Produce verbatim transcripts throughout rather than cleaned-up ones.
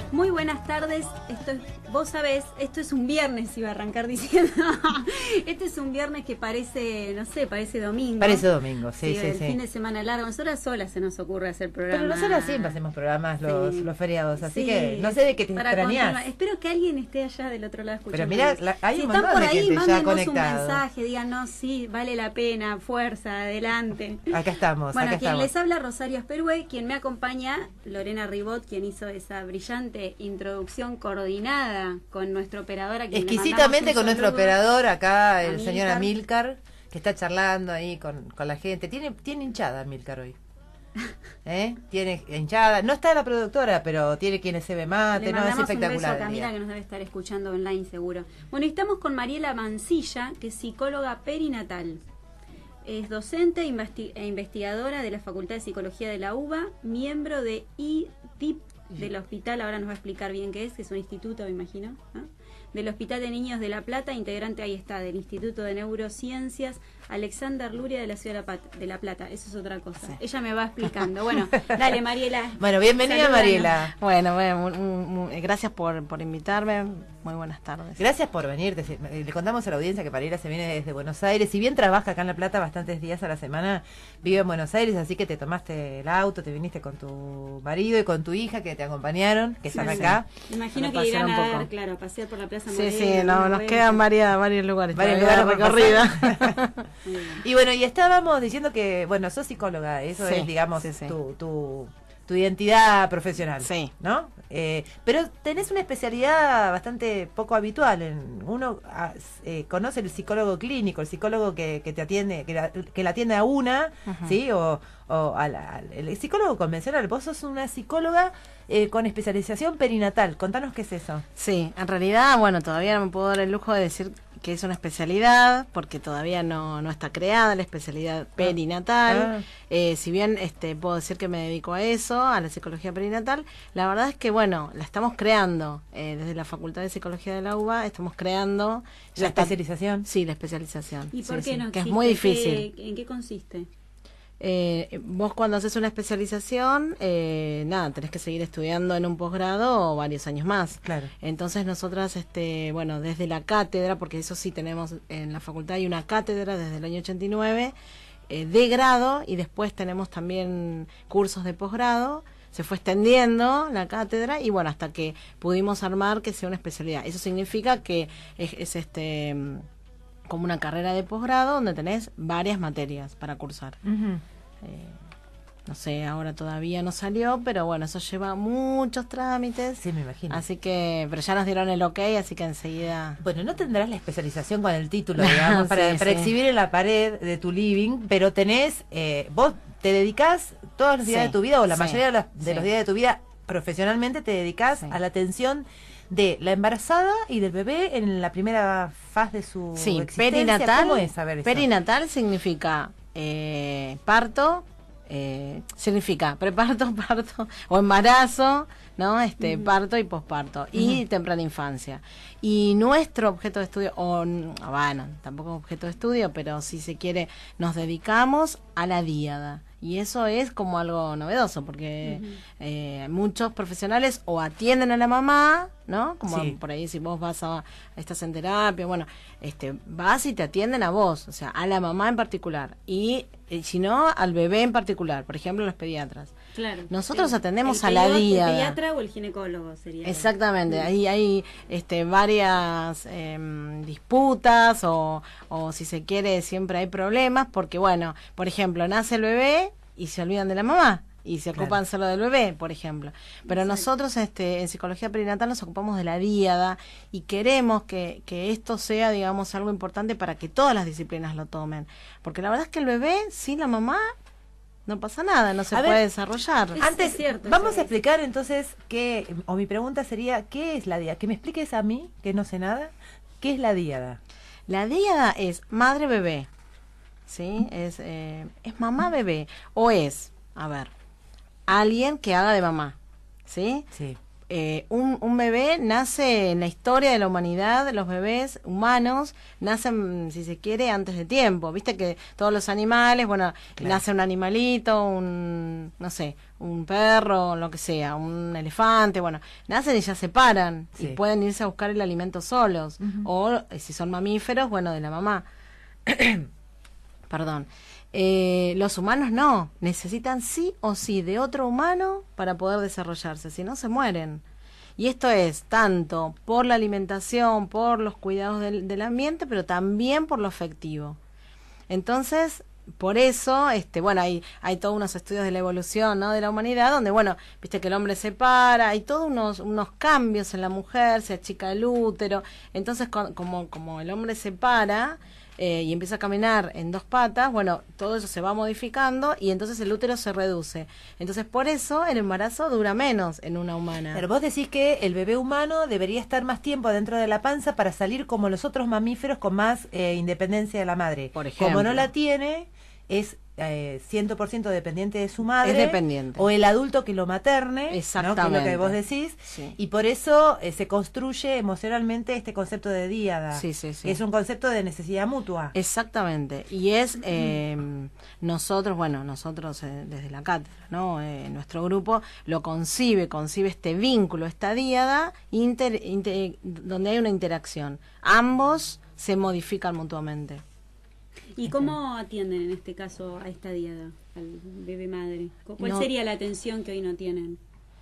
Muy buenas tardes, esto es, vos sabés, esto es un viernes, iba a arrancar diciendo, este es un viernes que parece, no sé, parece domingo. Parece domingo, sí, sí, sí. El sí. fin de semana largo, nosotras solas se nos ocurre hacer programas. Pero nosotras siempre hacemos programas los, sí. los feriados, así sí. que no sé de qué te Para extrañás. continuar. Espero que alguien esté allá del otro lado escuchando. Pero mira, la, hay si un están montón por de ahí, gente ya mándenos conectado. un mensaje, díganos, sí, vale la pena, fuerza, adelante. Acá estamos, bueno, acá quien estamos. les habla Rosario Asperue, quien me acompaña, Lorena Ribot, quien hizo esa brillante introducción coordinada con nuestro operador. A quien exquisitamente con nuestro operador acá, el Amílcar. señor Amílcar, que está charlando ahí con, con la gente. Tiene, tiene hinchada Amílcar hoy. ¿Eh? Tiene hinchada. No está la productora, pero tiene quienes se ve mate. Le No, es mandamos un beso espectacular. a Camila, que nos debe estar escuchando online seguro. Bueno, y estamos con Mariela Mancilla, que es psicóloga perinatal. Es docente e investi- e investigadora de la Facultad de Psicología de la UBA, miembro de I D I P del hospital, ahora nos va a explicar bien qué es, que es un instituto, me imagino, ¿no? Del Hospital de Niños de La Plata, integrante, ahí está, del Instituto de Neurociencias, Alexander Luria de la Ciudad de La, Pat- de la Plata, eso es otra cosa. Sí. Ella me va explicando. Bueno, dale, Mariela. Bueno, bienvenida, Saludanos. Mariela. Bueno, bueno, muy, muy, muy, gracias por, por invitarme. Muy buenas tardes. Gracias por venir. Le contamos a la audiencia que Mariela se viene desde Buenos Aires. Si bien trabaja acá en La Plata bastantes días a la semana, vive en Buenos Aires, así que te tomaste el auto, te viniste con tu marido y con tu hija que te acompañaron, que están sí, acá. Me imagino que irán a dar, claro, a pasear por la Plaza Sí, Morena. sí, no, nos quedan varias, varios lugares. Varios lugares recorrida. Y bueno, y estábamos diciendo que, bueno, sos psicóloga, eso sí, es, digamos, sí, sí. Tu, tu, tu identidad profesional. Sí. ¿No? Eh, pero tenés una especialidad bastante poco habitual. En, uno a, eh, conoce el psicólogo clínico, el psicólogo que, que te atiende, que la, que la atiende a una, uh-huh. ¿sí? O, o a la, el psicólogo convencional. Vos sos una psicóloga eh, con especialización perinatal. Contanos qué es eso. Sí, en realidad, bueno, todavía no me puedo dar el lujo de decir que es una especialidad, porque todavía no, no está creada la especialidad perinatal. Ah. Eh, si bien este puedo decir que me dedico a eso, a la psicología perinatal, la verdad es que, bueno, la estamos creando. Eh, desde la Facultad de Psicología de la UBA estamos creando... ¿La especialización? Está, sí, la especialización. ¿Y por sí, qué sí, no que es muy difícil. ¿Qué, ¿En qué consiste? Eh, vos cuando haces una especialización, eh, nada, tenés que seguir estudiando en un posgrado o varios años más. Claro. Entonces nosotras, este, bueno, desde la cátedra, porque eso sí tenemos en la facultad, hay una cátedra desde el año ochenta y nueve eh, de grado, y después tenemos también cursos de posgrado. Se fue extendiendo la cátedra y bueno, hasta que pudimos armar que sea una especialidad. Eso significa que es, es este como una carrera de posgrado donde tenés varias materias para cursar. Uh-huh. eh, no sé, ahora todavía no salió, pero bueno, eso lleva muchos trámites. Sí, me imagino. Así que, pero ya nos dieron el ok, así que enseguida... Bueno, no tendrás la especialización con el título, digamos, para, sí, para sí. exhibir en la pared de tu living, pero tenés, eh, vos te dedicás todos los días sí, de tu vida, o la sí, mayoría de los, de sí. los días de tu vida, profesionalmente te dedicás sí. a la atención de la embarazada y del bebé en la primera fase de su sí, existencia. Perinatal, ¿Cómo es saber eso? Perinatal significa eh, parto, eh, significa preparto, parto o embarazo, ¿no? Este, uh-huh. parto y posparto uh-huh. y temprana infancia. Y nuestro objeto de estudio, o bueno, tampoco objeto de estudio, pero si se quiere, nos dedicamos a la díada. Y eso es como algo novedoso, porque uh-huh. eh, muchos profesionales o atienden a la mamá, ¿no? Como sí. por ahí si vos vas a, estás en terapia, bueno, este, vas y te atienden a vos, o sea, a la mamá en particular. Y eh, si no, al bebé en particular, por ejemplo, los pediatras. Claro. Nosotros el, atendemos el a la díada. ¿El pediatra o el ginecólogo sería? Exactamente, uh-huh. ahí hay este, varias eh, disputas o, o si se quiere siempre hay problemas, porque bueno, por ejemplo, nace el bebé y se olvidan de la mamá y se ocupan claro. solo del bebé, por ejemplo. Pero Exacto. nosotros este, en psicología perinatal nos ocupamos de la díada y queremos que, que esto sea, digamos, algo importante para que todas las disciplinas lo tomen. Porque la verdad es que el bebé sin la mamá no pasa nada, no se a puede ver, desarrollar. Es, Antes, es cierto, vamos a explicar entonces qué, o mi pregunta sería, ¿qué es la díada? Que me expliques a mí, que no sé nada, ¿qué es la díada? La díada es madre-bebé, ¿sí? Es, eh, es mamá-bebé, o es, a ver, alguien que haga de mamá, ¿sí? Sí. eh, un, un bebé nace en la historia de la humanidad, los bebés humanos nacen, si se quiere, antes de tiempo. Viste que todos los animales, bueno, claro, nace un animalito, un, no sé, un perro, lo que sea, un elefante, bueno, nacen y ya se paran, sí, y pueden irse a buscar el alimento solos. Uh-huh. O eh, si son mamíferos, bueno, de la mamá. Perdón. Eh, los humanos no, necesitan sí o sí de otro humano para poder desarrollarse, si no se mueren. Y esto es tanto por la alimentación, por los cuidados del, del ambiente, pero también por lo afectivo. Entonces, por eso, este, bueno, hay, hay todos unos estudios de la evolución, ¿no?, de la humanidad, donde, bueno, viste que el hombre se para, hay todos unos, unos cambios en la mujer, se achica el útero. Entonces, con, como, como el hombre se para, Eh, y empieza a caminar en dos patas, bueno, todo eso se va modificando y entonces el útero se reduce. Entonces, por eso el embarazo dura menos en una humana. Pero vos decís que el bebé humano debería estar más tiempo dentro de la panza para salir como los otros mamíferos con más eh, independencia de la madre. Por ejemplo. Como no la tiene, es eh, cien por ciento dependiente de su madre. Es dependiente. O el adulto que lo materne. Exactamente. ¿No? Que es lo que vos decís. Sí. Y por eso eh, se construye emocionalmente este concepto de díada. Sí, sí, sí. Es un concepto de necesidad mutua. Exactamente. Y es eh, nosotros, bueno, nosotros eh, desde la cátedra, ¿no? Eh, nuestro grupo lo concibe, concibe este vínculo, esta díada, inter, inter, donde hay una interacción. Ambos se modifican mutuamente. ¿Y cómo atienden en este caso a esta díada, al bebé madre? ¿Cuál no, sería la atención que hoy no tienen?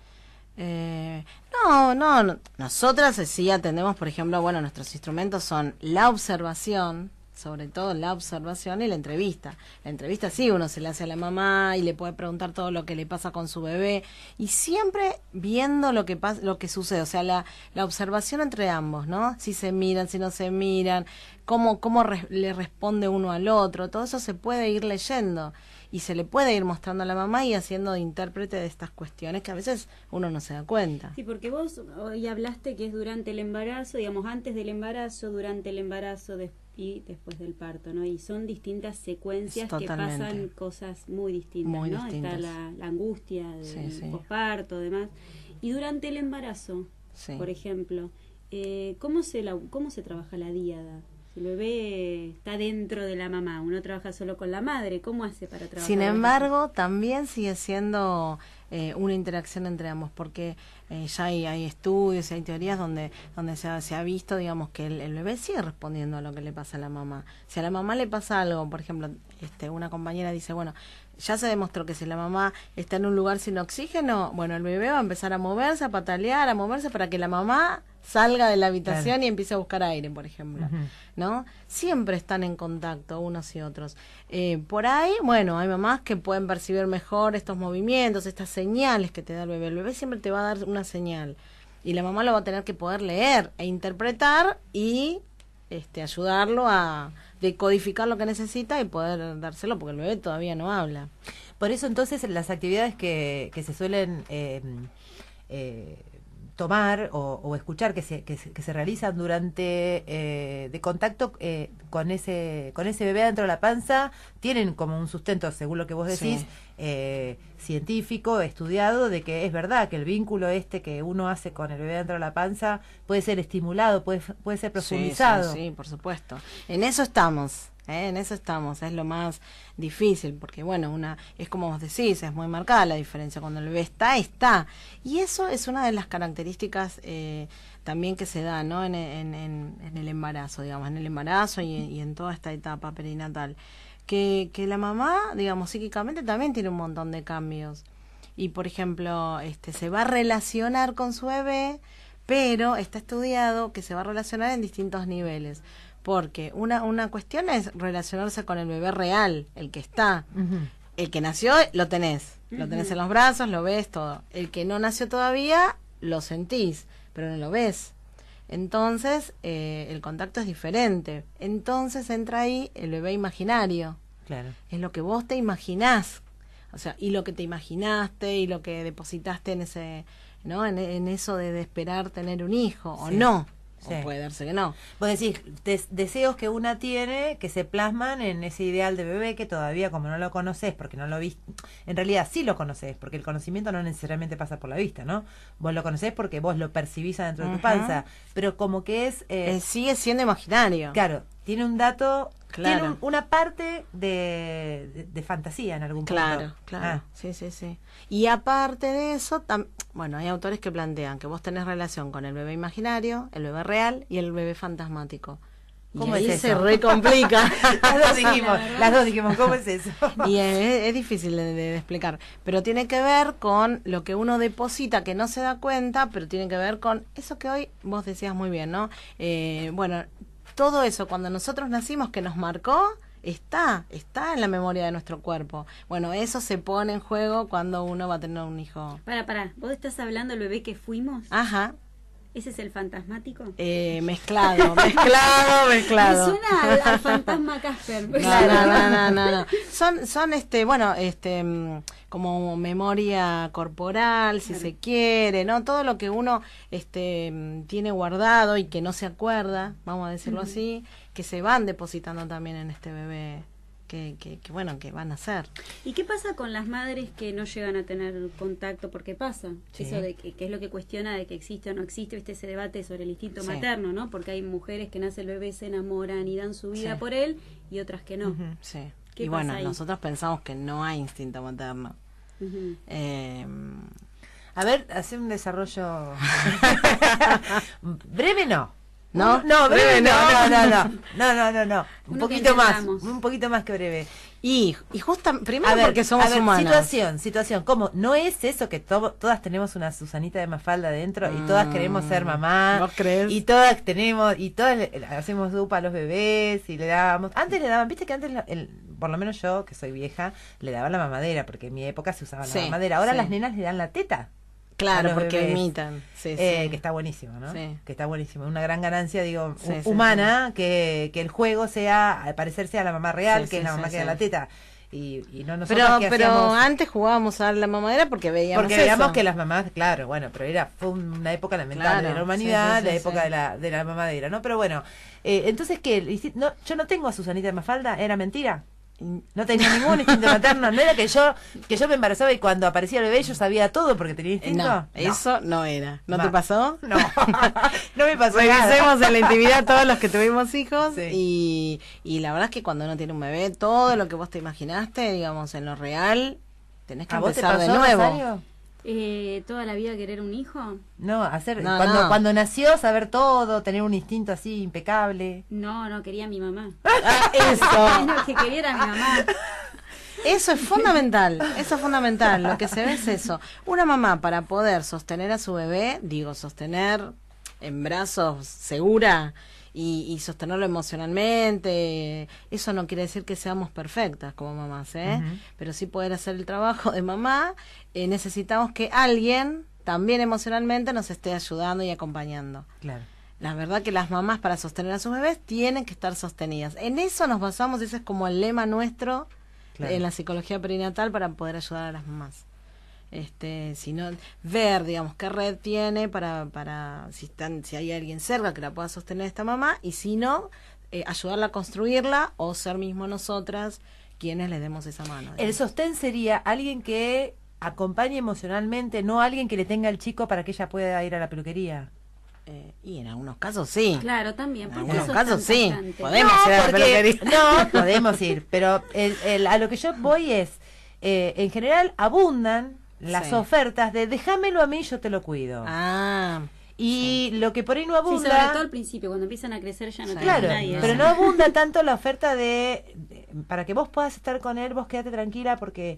Eh, no, no, no, nosotras sí atendemos, por ejemplo, bueno, nuestros instrumentos son la observación, sobre todo la observación y la entrevista. La entrevista sí, uno se le hace a la mamá y le puede preguntar todo lo que le pasa con su bebé y siempre viendo lo que pasa, lo que sucede, o sea, la, la observación entre ambos, ¿no? Si se miran, si no se miran, cómo, cómo re, le responde uno al otro, todo eso se puede ir leyendo y se le puede ir mostrando a la mamá y haciendo de intérprete de estas cuestiones que a veces uno no se da cuenta. Sí, porque vos hoy hablaste que es durante el embarazo, digamos, antes del embarazo, durante el embarazo, después y después del parto, ¿no? Y son distintas secuencias Totalmente. que pasan cosas muy distintas, muy ¿no? distintas. Está la, la angustia del sí, sí. posparto, demás. Y durante el embarazo, sí. por ejemplo, eh, ¿cómo se la, cómo se trabaja la díada? Si el bebé está dentro de la mamá, uno trabaja solo con la madre, ¿cómo hace para trabajar? Sin embargo, también sigue siendo eh, una interacción entre ambos, porque eh, ya hay, hay estudios, hay teorías donde donde se ha, se ha visto, digamos, que el, el bebé sigue respondiendo a lo que le pasa a la mamá. Si a la mamá le pasa algo, por ejemplo, este, una compañera dice, bueno, ya se demostró que si la mamá está en un lugar sin oxígeno, bueno, el bebé va a empezar a moverse, a patalear, a moverse para que la mamá salga de la habitación, claro, y empiece a buscar aire, por ejemplo, uh-huh. ¿no? Siempre están en contacto unos y otros. Eh, por ahí, bueno, hay mamás que pueden percibir mejor estos movimientos, estas señales que te da el bebé. El bebé siempre te va a dar una señal y la mamá lo va a tener que poder leer e interpretar y este, ayudarlo a decodificar lo que necesita y poder dárselo, porque el bebé todavía no habla. Por eso entonces las actividades que, que se suelen eh, eh, tomar o, o escuchar que se, que se que se realizan durante eh, de contacto eh, con ese con ese bebé dentro de la panza tienen como un sustento, según lo que vos decís, sí. eh, científico, estudiado, de que es verdad que el vínculo este que uno hace con el bebé dentro de la panza puede ser estimulado, puede puede ser profundizado. Sí, sí, sí, por supuesto. En eso estamos. ¿Eh? En eso estamos, es lo más difícil, porque bueno, una es como vos decís, es muy marcada la diferencia, cuando el bebé está, está, y eso es una de las características eh, también que se da, ¿no? En, en, en, en el embarazo, digamos, en el embarazo y, y en toda esta etapa perinatal, que, que la mamá, digamos, psíquicamente también tiene un montón de cambios, y por ejemplo, este se va a relacionar con su bebé, pero está estudiado que se va a relacionar en distintos niveles. Porque una una cuestión es relacionarse con el bebé real, el que está. Uh-huh. El que nació, lo tenés. Uh-huh. Lo tenés en los brazos, lo ves, todo. El que no nació todavía, lo sentís, pero no lo ves. Entonces, eh, el contacto es diferente. Entonces entra ahí el bebé imaginario. Claro. Es lo que vos te imaginás. O sea, y lo que te imaginaste y lo que depositaste en ese, ¿no? En, en eso de, de esperar tener un hijo, sí. o no. Sí. O puede darse que no. Vos decís, des- deseos que una tiene que se plasman en ese ideal de bebé que todavía como no lo conoces, porque no lo viste, en realidad sí lo conoces, porque el conocimiento no necesariamente pasa por la vista, ¿no? Vos lo conocés porque vos lo percibís adentro de tu Ujú. panza, pero como que es... eh, Eh, sigue siendo imaginario. claro, tiene un dato, Claro. tiene un- una parte de, de, de fantasía en algún punto. Claro, claro. Ah, Sí, sí, sí. Y aparte de eso, tam- bueno, hay autores que plantean que vos tenés relación con el bebé imaginario, el bebé real y el bebé fantasmático. Y ¿Cómo ahí es se eso? recomplica. las dos dijimos, las dos dijimos, ¿cómo es eso? Y es, es difícil de, de- de explicar, pero tiene que ver con lo que uno deposita que no se da cuenta, pero tiene que ver con eso que hoy vos decías muy bien, ¿no? Eh, bueno, todo eso cuando nosotros nacimos que nos marcó, está, está en la memoria de nuestro cuerpo. Bueno, eso se pone en juego cuando uno va a tener un hijo. Para, para, ¿vos estás hablando del bebé que fuimos? Ajá, ¿Ese es el fantasmático? eh, mezclado, mezclado, mezclado. Me suena al, al fantasma Casper. No, no, no, no, no, no. Son, son este, bueno, este, mm, como memoria corporal, si Claro. se quiere, ¿no? Todo lo que uno, este, mm, tiene guardado y que no se acuerda, vamos a decirlo Ujú. así, que se van depositando también en este bebé, que, que, que bueno, que van a ser. ¿Y qué pasa con las madres que no llegan a tener contacto? Porque pasa Sí. eso de que, que es lo que cuestiona de que existe o no existe, viste ese debate sobre el instinto Sí. materno, ¿no? Porque hay mujeres que nace el bebé, se enamoran y dan su vida Sí. por él y otras que no. Ujú. Sí. ¿Qué Y pasa bueno, ahí? nosotros pensamos que no hay instinto materno. Ujú. Eh, A ver, hace un desarrollo breve no. ¿No? No, breve Breve no, no. no, no, no, no, no, no, no. Un Uno que poquito más, entendamos. un poquito más que breve. y, y justo, primero A ver, porque somos a ver, humanos. situación, situación, ¿cómo? ¿No es eso que to- todas tenemos una Susanita de Mafalda adentro y todas Mm, queremos ser mamá? ¿vos crees? Y todas tenemos, y todas le- le hacemos dupa a los bebés y le dábamos, antes le daban, viste que antes, la- el, por lo menos yo, que soy vieja, le daban la mamadera, porque en mi época se usaba Sí, la mamadera. Ahora sí. las nenas le dan la teta. a Claro, los porque bebés. imitan. Sí, Eh, sí. que está buenísimo, ¿no? Sí. Que está buenísimo. Una gran ganancia, digo, Sí, hu- sí, humana, Que, que el juego sea, al parecerse a la mamá real, Sí, que sí, es la sí, mamá que da sí. la teta. Y, y no nosotros Pero, que pero hacíamos... antes jugábamos a la mamadera porque veíamos Porque eso. veíamos que las mamás, claro, bueno, pero era fue una época lamentable Claro, de la humanidad, sí, sí, la sí, época sí. de la de la mamadera, ¿no? Pero bueno, eh, entonces, ¿qué? Hici- No, yo no tengo a Susanita de Mafalda, ¿era mentira? No tenía ningún instinto materno, no era que yo que yo me embarazaba y cuando aparecía el bebé yo sabía todo porque tenía Eh, instinto. No, eso no era. ¿No Ma- te pasó? No, no me pasó nada. Revisemos en la intimidad todos los que tuvimos hijos Sí. y, y la verdad es que cuando uno tiene un bebé, todo lo que vos te imaginaste, digamos, en lo real, tenés que ¿A vos te empezar pasó, de nuevo. Rosario? Eh, ¿Toda la vida querer un hijo? No, hacer No, cuando no. cuando nació saber todo, tener un instinto así impecable. No, no, quería a mi mamá. Ah, eso. Lo que quería era mi mamá. Eso es fundamental, eso es fundamental. Lo que se ve es eso. Una mamá para poder sostener a su bebé, digo, sostener en brazos segura y, y sostenerlo emocionalmente, eso no quiere decir que seamos perfectas como mamás, ¿eh? Ujú. Pero sí poder hacer el trabajo de mamá, eh, necesitamos que alguien también emocionalmente nos esté ayudando y acompañando. Claro. La verdad que las mamás para sostener a sus bebés tienen que estar sostenidas. En eso nos basamos, ese es como el lema nuestro Claro. en la psicología perinatal para poder ayudar a las mamás. Este, sino ver, digamos, qué red tiene para, para si están, si hay alguien cerca que la pueda sostener esta mamá, y si no, eh, ayudarla a construirla o ser mismo nosotras quienes le demos esa mano. El digamos. sostén sería alguien que acompañe emocionalmente, no alguien que le tenga al chico para que ella pueda ir a la peluquería. Eh, y en algunos casos sí. Claro, también. En Porque algunos eso es casos tan sí. tajante. Podemos ir a la peluquería. no, podemos ir, pero el, el- a lo que yo voy es, eh, en general abundan las Sí. ofertas de déjamelo a mí, yo te lo cuido. Ah, y lo que por ahí no Sí, abunda... sobre todo al principio, cuando empiezan a crecer ya no Sí. tiene Claro, nadie. pero no abunda tanto la oferta de, de- para que vos puedas estar con él, vos quédate tranquila porque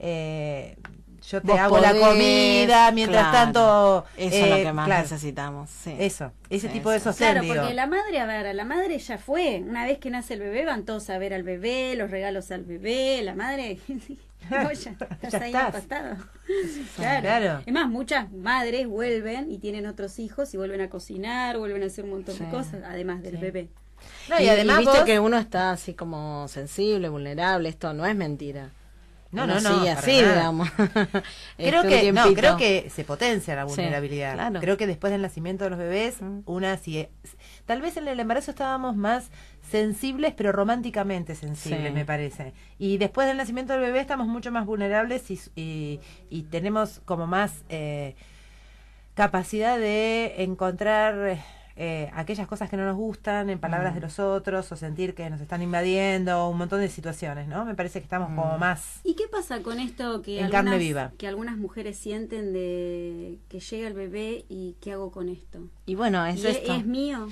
eh, yo te vos hago la podés, comida, mientras claro. tanto... Eso eh, es lo que más claro, necesitamos. Sí. Eso, ese Sí, tipo de sí. sostén, Claro, digo. porque la madre, a ver, a la madre ya fue. Una vez que nace el bebé, van todos a ver al bebé, los regalos al bebé, la madre. No, ya estás Ya ahí estás. acostado. Claro. Claro. Es más, muchas madres vuelven y tienen otros hijos y vuelven a cocinar, vuelven a hacer un montón Sí. de cosas, además del Sí. bebé. No, y, además viste vos- que uno está así como sensible, vulnerable, esto no es mentira. No, Uno no, no, sigue para así, nada. digamos. Creo Este, que un no, tiempito. creo que se potencia la Sí, vulnerabilidad. claro. Creo que después del nacimiento de los bebés, Mm. una sí, tal vez en el embarazo estábamos más sensibles, pero románticamente sensibles, Sí. me parece. Y después del nacimiento del bebé estamos mucho más vulnerables y, y, y tenemos como más eh, capacidad de encontrar eh, aquellas cosas que no nos gustan en palabras Mm. de los otros, o sentir que nos están invadiendo, un montón de situaciones, ¿no? Me parece que estamos Mm. como más... ¿Y qué pasa con esto que, En carne algunas, viva. que algunas mujeres sienten de que llega el bebé y qué hago con esto? Y bueno, es ¿Y es, esto. es mío?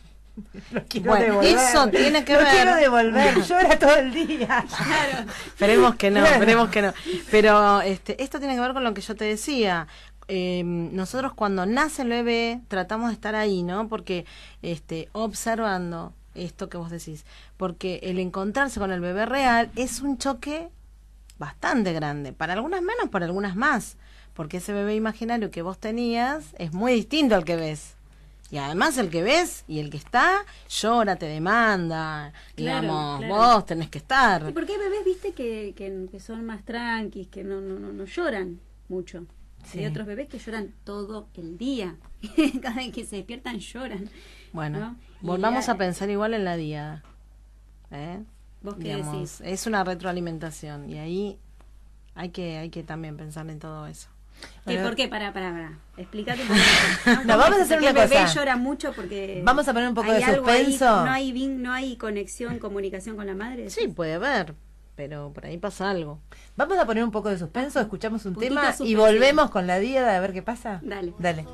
Lo quiero Bueno, devolver. eso tiene que Lo ver. quiero devolver, llora todo el día. Claro. Esperemos que no, esperemos que no. Pero este, esto tiene que ver con lo que yo te decía. Eh, nosotros cuando nace el bebé tratamos de estar ahí, ¿no? Porque este, observando esto que vos decís, porque el encontrarse con el bebé real es un choque bastante grande, para algunas menos, para algunas más, porque ese bebé imaginario que vos tenías es muy distinto al que ves. Y además el que ves y el que está llora, te demanda, Claro, digamos, claro. vos tenés que estar. ¿Y por qué hay bebés, viste, que, que, que son más tranquis, que no, no, no, no lloran mucho? Sí. Hay otros bebés que lloran todo el día. Cada vez que se despiertan lloran. Bueno, ¿no? Y volvamos ya- a pensar igual en la diada. ¿eh? ¿Vos qué Digamos, decís? es una retroalimentación y ahí hay que hay que también pensar en todo eso. ¿Qué, Bueno. ¿Por qué? Para, para, para. Explícate un poco. No, vamos a hacer Porque una el bebé cosa. llora mucho porque... Vamos a poner un poco hay de algo ahí, suspenso. no hay vin- no hay conexión, comunicación con la madre. Sí, puede haber, pero por ahí pasa algo. Vamos a poner un poco de suspenso, escuchamos un Puntito tema y suspensivo. volvemos con la diada a ver qué pasa. Dale. Dale.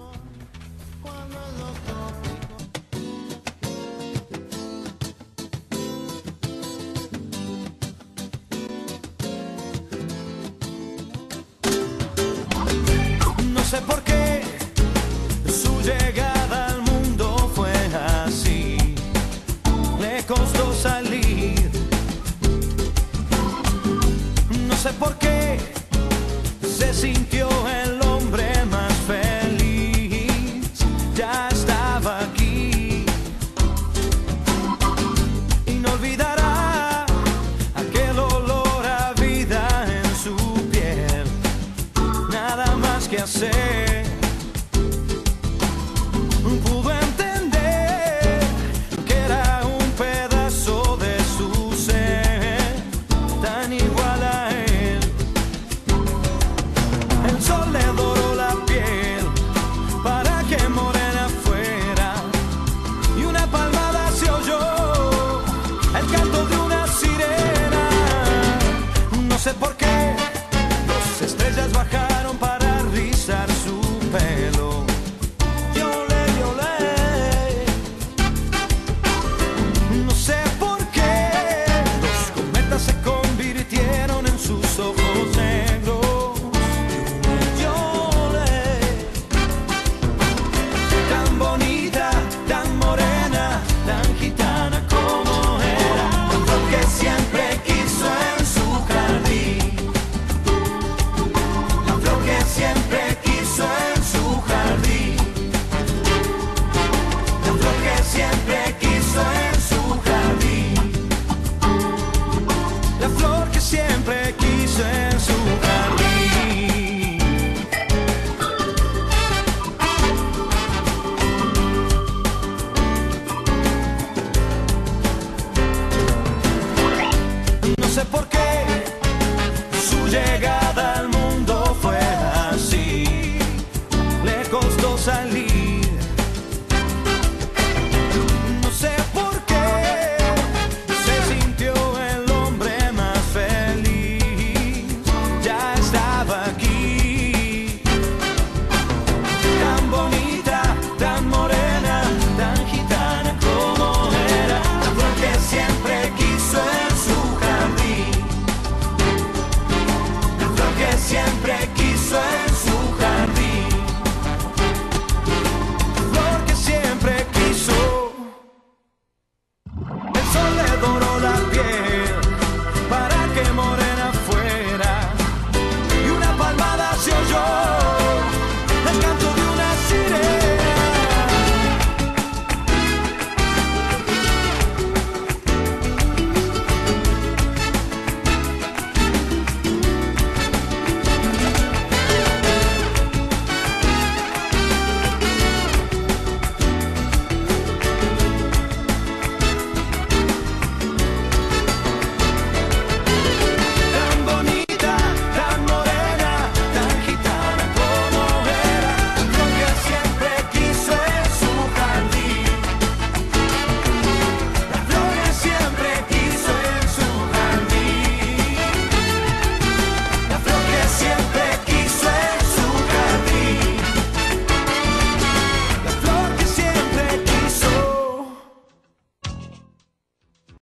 No sé por